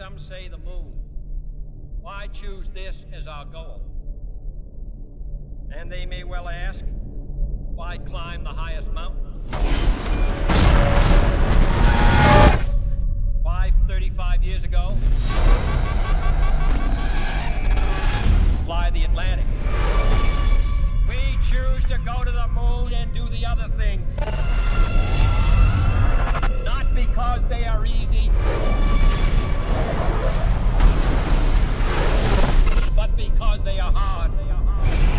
some say the moon. Why choose this as our goal? And they may well ask, why climb the highest mountain? Why, 35 years ago, fly the Atlantic? We choose to go to the moon and do the other thing. Not because they are easy, but because they are hard.